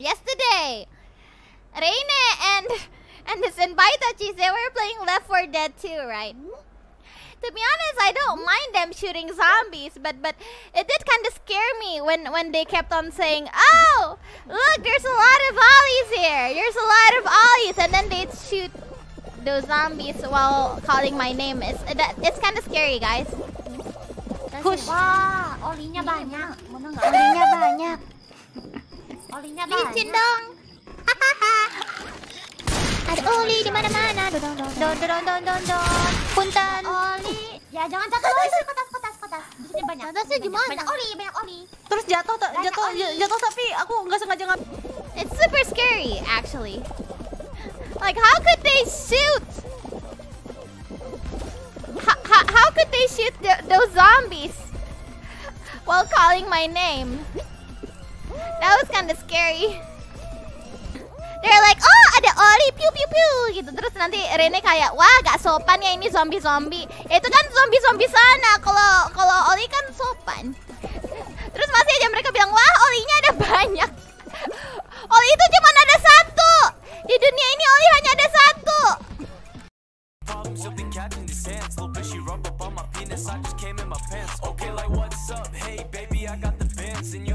yesterday, Reine and this Inbaitachis, they were playing Left 4 Dead 2, right? To be honest, I don't mind them shooting zombies, but it did kind of scare me when they kept on saying, "Oh, look, there's a lot of ollies here. There's a lot of ollies," and then they'd shoot those zombies while calling my name. It's kind of scary, guys. Push. Wah, olinya banyak. Mana nggak? Olinya banyak. Olinya Licin banyak. dong. Ada oli di mana-mana. Don. Punten. Oli. Ya jangan jatuh oli, kotas. Di sini banyak. Atasnya gimana? Banyak oli. Terus jatuh tapi aku nggak sengaja ngambil. It's super scary, actually. Like, how could they shoot? How could they shoot those zombies while calling my name? That was kind of scary. They're like, "Oh, ada oli, piu piu piu," gitu. Terus nanti Rene kayak, "Wah, gak sopan ya ini zombie. Itu kan zombie sana. Kalau oli kan sopan." Terus masih aja mereka bilang, "Wah, olinya ada banyak." Oli itu cuma ada satu. Di dunia ini oli hanya ada satu. Okay, like what's up? Hey baby, I got the Benz and you